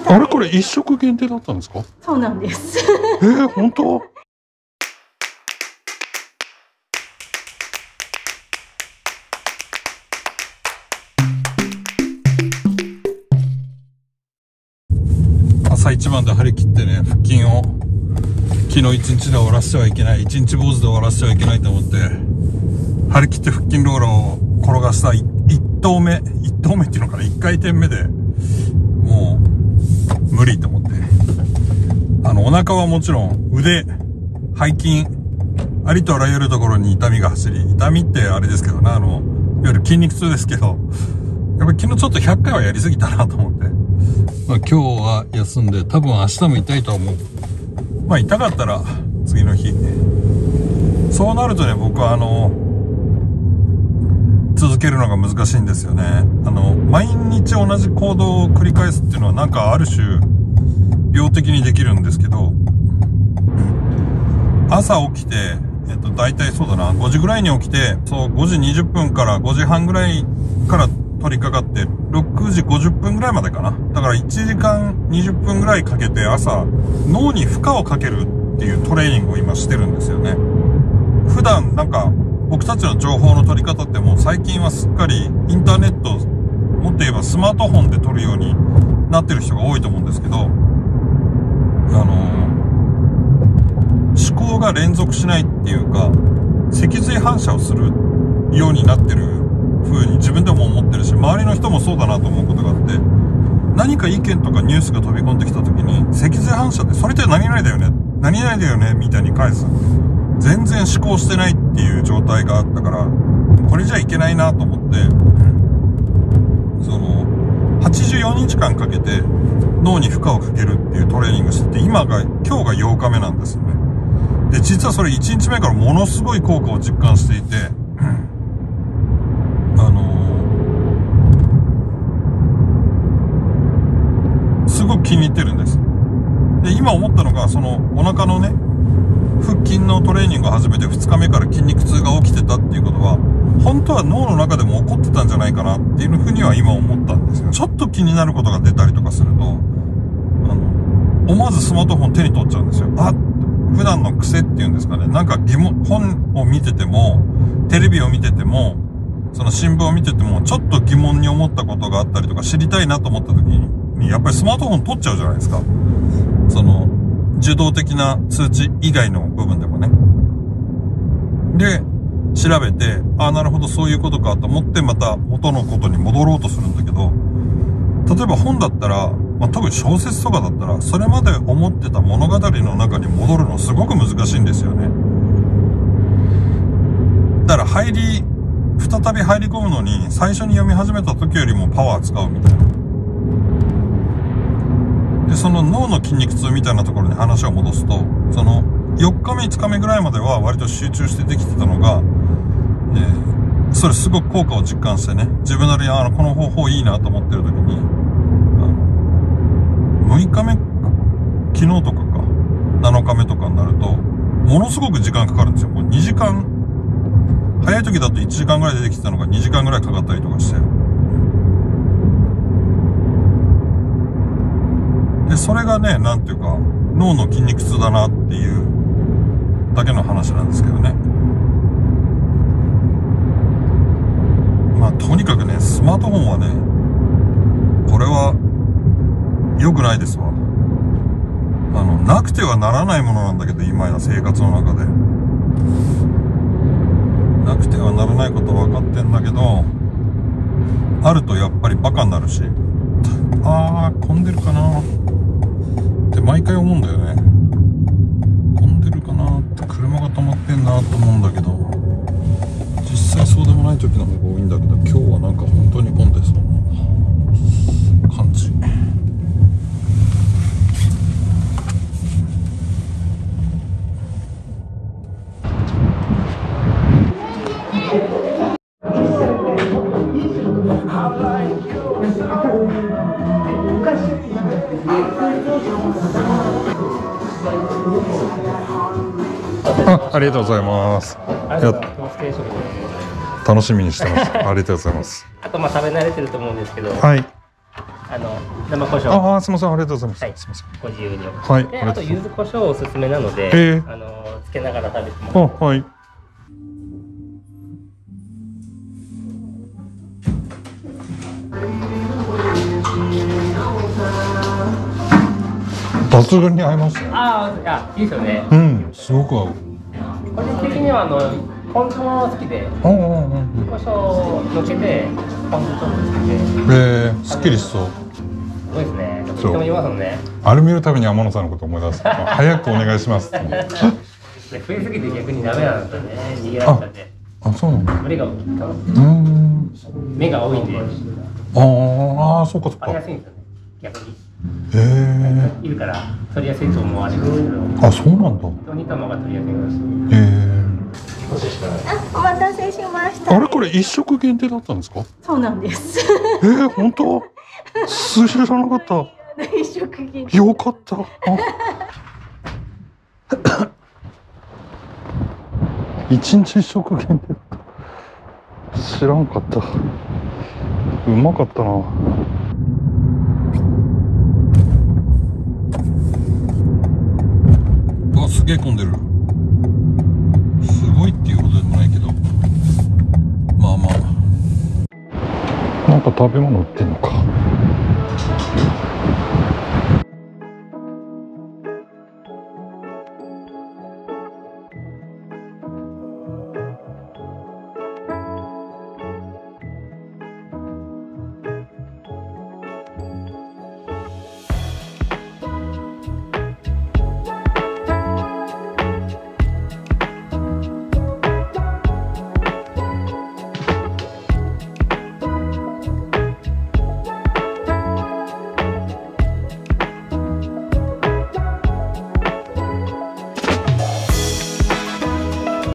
あれこれ一食限定だったんですか？ そうなんです。 本当？朝一番で張り切ってね、腹筋を昨日一日で終わらせてはいけない、一日坊主で終わらせてはいけないと思って張り切って腹筋ローラーを転がした1投目っていうのかな、1回転目でもう無理と思って、お腹はもちろん腕、背筋、ありとあらゆるところに痛みが走り、痛みってあれですけどね、いわゆる筋肉痛ですけど、やっぱり昨日ちょっと100回はやりすぎたなと思って、今日は休んで、多分明日も痛いとは思う。痛かったら次の日。そうなるとね、僕は続けるのが難しいんですよね。毎日同じ行動を繰り返すっていうのはなんかある種病的にできるんですけど、朝起きて、だいたいそうだな、5時ぐらいに起きて、そう、5時20分から5時半ぐらいから取り掛かって、6時50分ぐらいまでかな。だから1時間20分ぐらいかけて朝、脳に負荷をかけるっていうトレーニングを今してるんですよね。普段なんか、僕たちの情報の取り方ってもう最近はすっかりインターネット、もっと言えばスマートフォンで撮るようになってる人が多いと思うんですけど、思考が連続しないっていうか、脊髄反射をするようになってる風に自分でも思ってるし、周りの人もそうだなと思うことがあって、何か意見とかニュースが飛び込んできた時に、脊髄反射ってそれって何々だよね、何々だよねみたいに返す。全然思考してないっていう状態があったから、これじゃいけないなと思って、84日間かけて脳に負荷をかけるっていうトレーニングしてて、今が8日目なんですよね。で、実はそれ1日目からものすごい効果を実感していて、すごく気に入ってるんです。で、今思ったのが、お腹のね、腹筋のトレーニングを始めて2日目から筋肉痛が起きてたっていうことは、本当は脳の中でも起こってたんじゃないかなっていうふうには今思ったんですよ。ちょっと気になることが出たりとかすると、思わずスマートフォン手に取っちゃうんですよ。普段の癖っていうんですかね。なんか本を見てても、テレビを見てても、新聞を見てても、ちょっと疑問に思ったことがあったりとか、知りたいなと思った時に、やっぱりスマートフォン取っちゃうじゃないですか。受動的な数値以外の部分でもね。で、調べて、なるほどそういうことかと思ってまた元のことに戻ろうとするんだけど、例えば本だったら、特に小説とかだったら、それまで思ってた物語の中に戻るのすごく難しいんですよね。だから再び入り込むのに、最初に読み始めた時よりもパワー使うみたいな。で、脳の筋肉痛みたいなところに話を戻すと、4日目、5日目ぐらいまでは割と集中してできてたのが、それすごく効果を実感してね、自分なりにこの方法いいなと思ってる時に、6日目、昨日とかか、7日目とかになると、ものすごく時間かかるんですよ。もう2時間、早い時だと1時間ぐらいでできてたのが2時間ぐらいかかったりとかして。で、それがね、なんていうか、脳の筋肉痛だなっていうだけの話なんですけどね。とにかくね、スマートフォンはね、これは良くないですわ。なくてはならないものなんだけど、今や生活の中で。なくてはならないことは分かってんだけど、あるとやっぱりバカになるし、混んでるかなって毎回思うんだよね。混んでるかなって車が止まってんなと思うんだけど、実際そうでもない時の方が多いんだけど、今日はなんか本当に混んでそうな感じ。ありがとうございます。楽しみにしてます。ありがとうございます。 あと食べ慣れてると思うんですけど、 はい。 生胡椒。 ああ、すみません、ありがとうございます。 はい、 すみません。 ご自由に。 はい。 で、あと柚子胡椒おすすめなので、つけながら食べてもらって。 あ、はい。抜群に合いますね。 ああ、いいですよね。 うん、すごく合う。 個人的にはポン酢も好きで、 うんうんうん。 胡椒のけてポン酢ちょっとつけて。 すっきりしそう。 すごいですね。とっても言いますもんね。 あれ見るたびに天野さんのこと思い出す。早くお願いしますって。 増えすぎて逆にダメなんですよね。逃げられちゃって。 あ、そうなんだ。 群れが目が多いんで。 ああ、そうかそうか。 取りやすいんですよね。逆に。いるから取りやすいと思われるんですけど。 あ、そうなんだ。 人に玉が取りやすいんです。 お待たせしました。 あれこれ一食限定だったんですか？ そうなんです。 本当？知らなかった。 一食限定。 よかった。一日一食限定だった。知らんかった。うまかったな。あ、すげえ混んでる。すごいっていうことでもないけど、まあまあ。なんか食べ物売ってんのか。